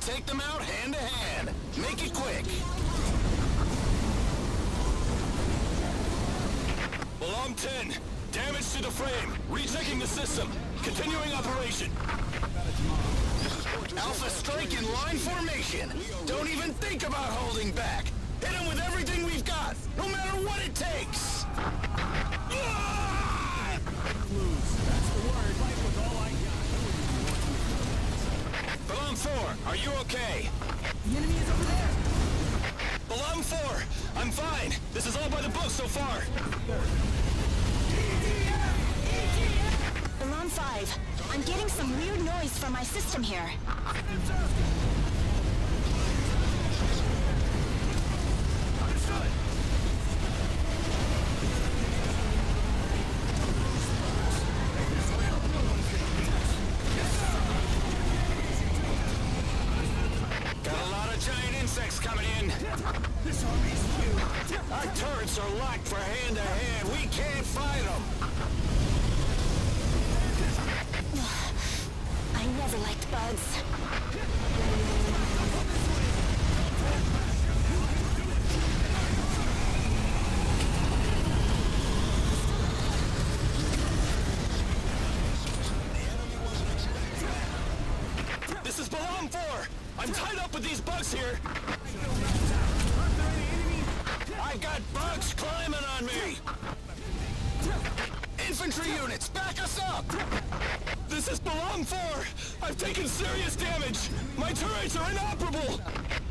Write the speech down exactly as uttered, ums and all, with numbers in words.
take them out hand to hand. Make it quick. Alarm ten. Damage to the frame. Rechecking the system. Continuing operation. Alpha strike in line formation. Don't even think about holding back. Hit him with everything we've got, no matter what it takes. Ah! That's the word. Life was all I got. Balloon four, are you okay? The enemy is over there. Balloon four, I'm fine. This is all by the book so far. Alarm five, I'm getting some weird noise from my system here. Understood. Got a lot of giant insects coming in. This army's huge. Our turrets are locked for hand-to-hand. We can't fight them. I never liked bugs. This is Balloon four. I'm tied up with these bugs here. I got bugs climbing on me. Infantry units, back us up! This is Balloon four! I've taken serious damage! My turrets are inoperable!